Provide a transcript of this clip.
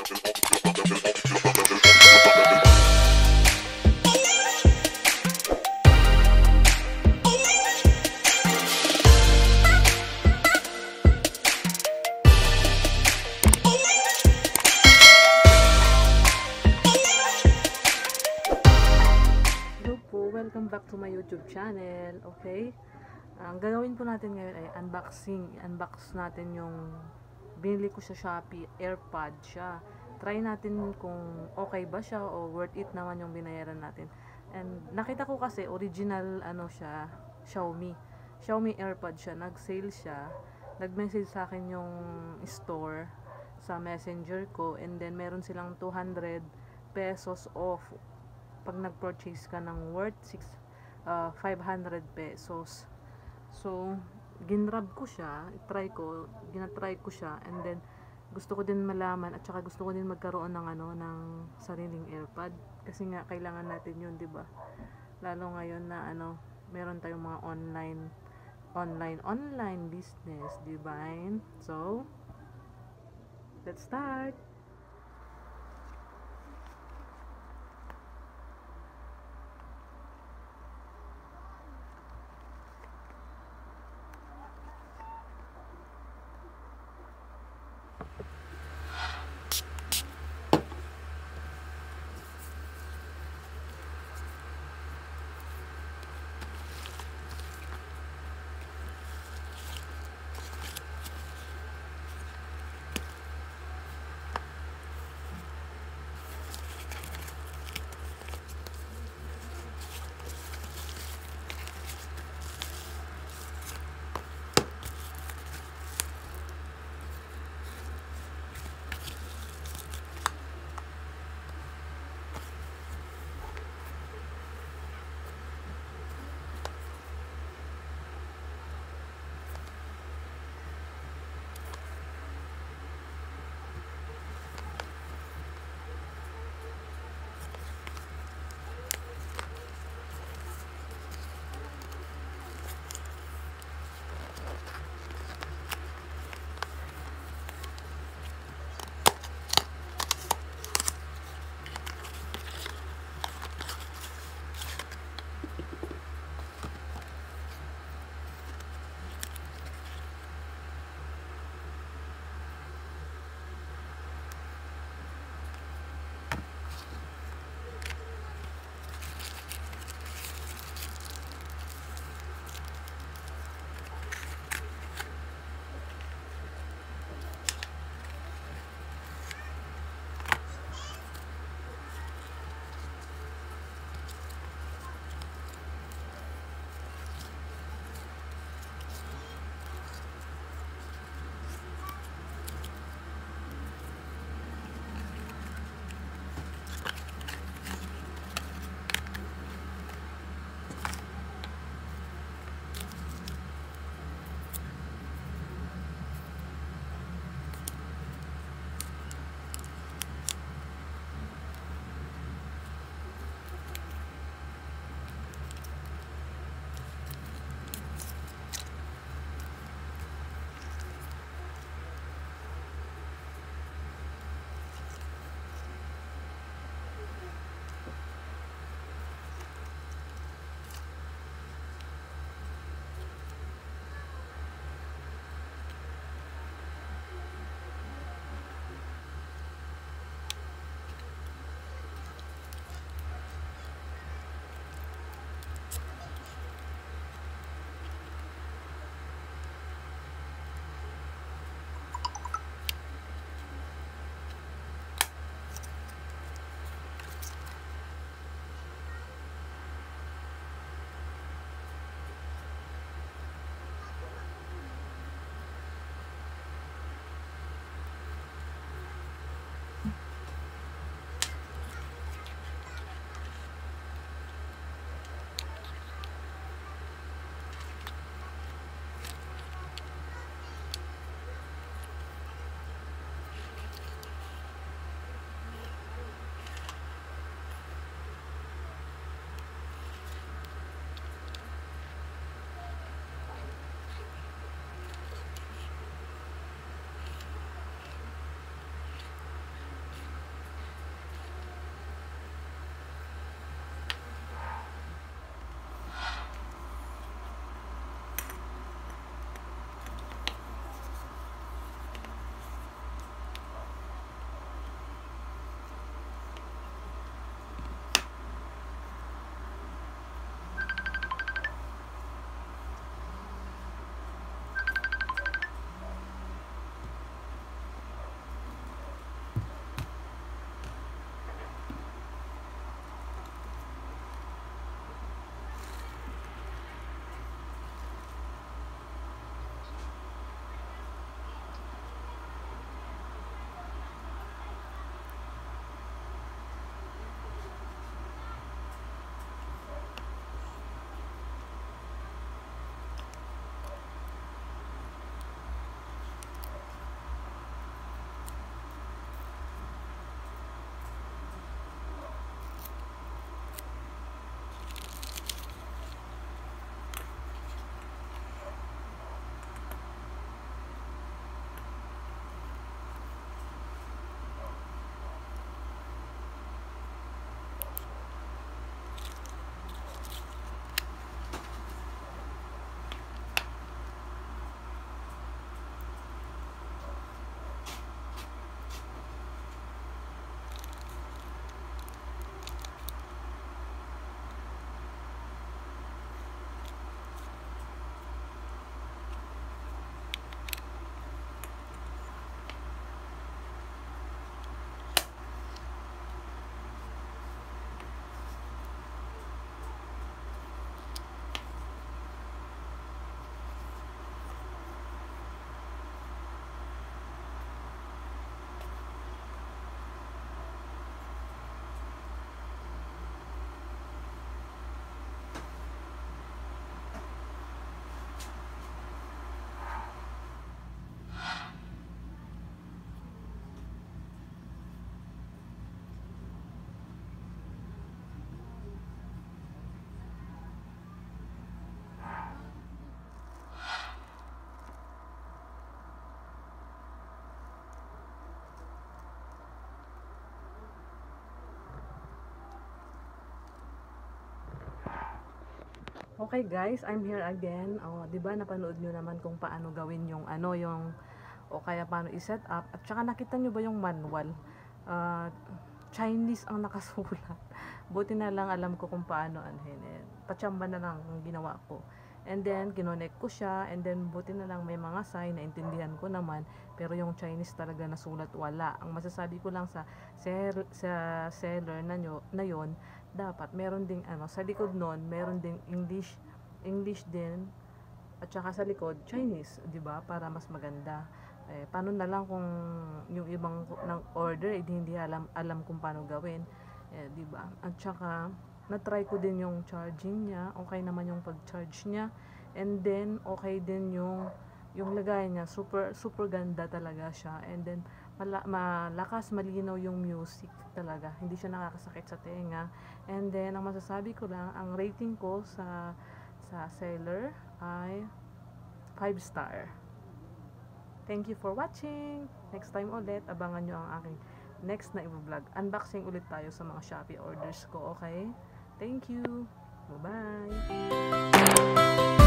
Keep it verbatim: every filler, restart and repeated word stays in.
Welcome back to my YouTube channel. Okay, ang gagawin po natin ngayon ay unboxing. Unbox natin yung binili ko sa Shopee, AirPod siya. Try natin kung okay ba siya o worth it naman yung binayaran natin. And nakita ko kasi original ano siya, Xiaomi. Xiaomi AirPod siya. Nag-sale siya. Nag-message sa akin yung store sa Messenger ko, and then meron silang two hundred pesos off pag nag-purchase ka ng worth six, uh, five hundred pesos. So, ginrab ko siya, try ko, ginatry ko siya, and then gusto ko din malaman at saka gusto ko din magkaroon ng ano ng sariling AirPod kasi nga kailangan natin 'yun, 'di ba? Lalo ngayon na ano, meron tayong mga online online online business, 'di ba? So, let's start. Okay guys, I'm here again. Oh, 'di ba napanood niyo naman kung paano gawin yung ano, yung o kaya paano i-set up at saka nakita niyo ba yung manual? Uh, Chinese ang nakasulat. Buti na lang alam ko kung paano anhin. Eh, patsamba na lang ang ginawa ko. And then, kinonek ko siya. And then, buti na lang may mga sign na intindihan ko naman. Pero yung Chinese talaga nasulat, wala. Ang masasabi ko lang sa, sell, sa seller na, nyo, na yon, dapat meron ding, ano, sa likod nun, meron ding English, English din. At saka sa likod, Chinese, di ba? Para mas maganda. Eh, paano na lang kung yung ibang ng order, eh, hindi alam, alam kung paano gawin. Eh, di ba? At saka, na-try ko din yung charging niya, okay naman yung pag-charge niya, and then okay din yung yung lagay niya, super super ganda talaga siya, and then mala, malakas, malinaw yung music talaga, hindi siya nakakasakit sa tenga. And then ang masasabi ko lang, ang rating ko sa sa seller ay five star. Thank you for watching. Next time ulit, abangan nyo ang aking next na i-vlog. Unboxing ulit tayo sa mga Shopee orders ko, okay? Thank you. Bye-bye.